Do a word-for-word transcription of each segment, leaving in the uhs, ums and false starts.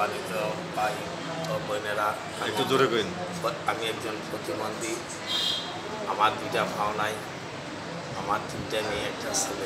সম্মানিত ভাই ও বোনেরা, একটু জোরে কইন। আমি একজন প্রতিবন্ধী। আমার দুইটা ভাও নাই, আমার তিনটা মেয়ে, একটা ছেলে।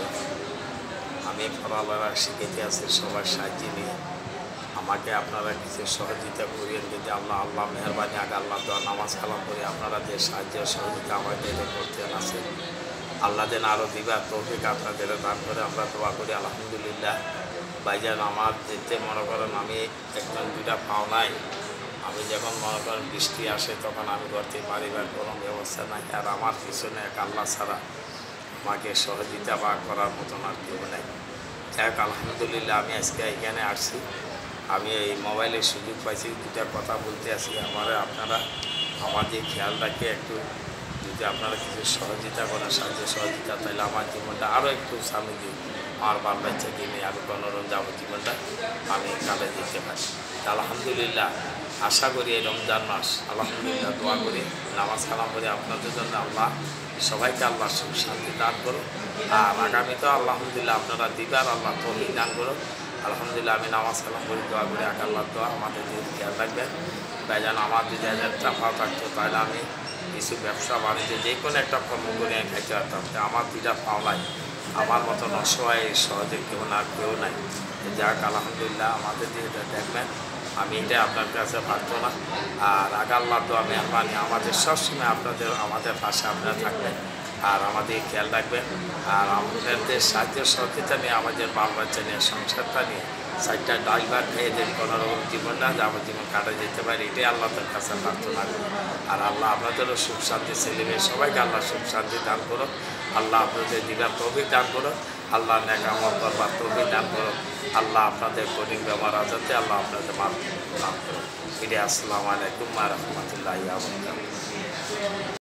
আমি পড়ালেখা শিখেতে আছি সবার সাহায্য নিয়ে। আমাকে আপনারা কিছু সহযোগিতা করিয়েন যদি আল্লাহ আল্লাহ মেহরবানি আগে আল্লাহ দোয়া নামাজ কালাম করে আপনারা যে সাহায্য সহযোগিতা আমাকে করতে আছে আল্লাহ যেন আরও দিবা তৌফিক আপনাদের দান করে আমরা দোয়া করি। আলহামদুলিল্লাহ ভাইজান, আমার যেতে মনে করেন আমি একজন দুইটা পাও নাই। আমি যখন মনে করেন বৃষ্টি আসে তখন আমি করতে পারিবার কোনো ব্যবস্থা নাই। আর আমার পিছনে এক আল্লাহ ছাড়া আমাকে সহযোগিতা বা করার মতন আর কেউ নেই। যাক আলহামদুলিল্লাহ, আমি আজকে এখানে আসছি। আমি এই মোবাইলে সুযোগ পাইছি, দুটা কথা বলতে আসি। আমার আপনারা আমার যে খেয়াল রাখে একটু যদি আপনারা কিছু সহযোগিতা করেন, সাহায্য সহযোগিতা, তাহলে আমার জীবনটা আরও একটু সামনে দিই। আমার বাল বাচ্চাকে নিয়ে আমি গণরঞ্জন যাব জীবনটা আমি কাটে দিতে পারি। আলহামদুলিল্লাহ, আশা করি এই রমজান মাস আলহামদুলিল্লাহ দোয়া করি, নামাজ কালাম করি আপনাদের জন্য আল্লাহ সবাইকে আল্লাহ সুখ শান্তি দান করো। আর আগামী তো আলহামদুলিল্লাহ আপনারা দিবার আল্লাহ তৌফিক দান করো। আলহামদুলিল্লাহ আমি নামাজ কালাম করি, দোয়া করি আগে আল্লাহ দোয়া আমাদের যদি খেয়াল রাখবেন। ভাইজান, আমার যদি হাজার টাকা থাকতো তাহলে আমি কিছু ব্যবসা বাণিজ্য যে কোনো একটা কর্ম করে আমি খাইতে পারতাম। আমার দুইটা পাওলাই, আমার মতন অসহায় সহজে কেউ না কেউ নাই। যাক আলহামদুলিল্লাহ, আমাদের দিয়ে দেখবেন আমি এটা আপনার কাছে পারতো না। আর আগাল্লাহ দোয়া মেহরবানি আমাদের সবসময় আপনাদের আমাদের পাশে আপনারা থাকবেন আর আমাদের খেয়াল রাখবেন। আর আমাদের সাহায্য সহযোগিতা নিয়ে আমাদের বাল বাচ্চা নিয়ে সংসারটা নিয়ে চারটা ডাল ভাত খেয়ে দেন কোনোরকম জীবনটা যাবজ্জীবন কাটা যেতে পারে, এটাই আল্লাহর কাছে প্রার্থনা করি। আর আল্লাহ আপনাদেরও সুখ শান্তি ছেলে মেয়ে সবাইকে আল্লাহ সুখ শান্তি দান করো। আল্লাহ আপনাদের দিবার তৌফিক দান করো। আল্লাহ নেক আমল করবার তৌফিক দান করো। আল্লাহ আপনাদের কঠিন ব্যবহার আজাতে আল্লাহ আপনাদের মাফ দান করো। এটাই আসসালামু আলাইকুম ওয়া রাহমাতুল্লাহি ওয়া বারাকাতুহু।